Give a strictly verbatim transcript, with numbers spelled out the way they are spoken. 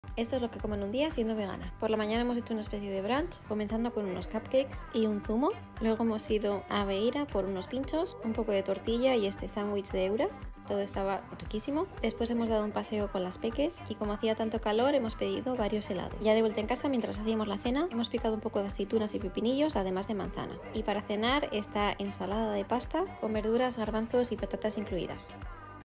Esto es lo que como en un día siendo vegana. Por la mañana hemos hecho una especie de brunch, comenzando con unos cupcakes y un zumo. Luego hemos ido a Beira por unos pinchos, un poco de tortilla y este sándwich de Eura. Todo estaba riquísimo. Después hemos dado un paseo con las peques y como hacía tanto calor hemos pedido varios helados. Ya de vuelta en casa, mientras hacíamos la cena, hemos picado un poco de aceitunas y pepinillos, además de manzana. Y para cenar esta ensalada de pasta con verduras, garbanzos y patatas incluidas.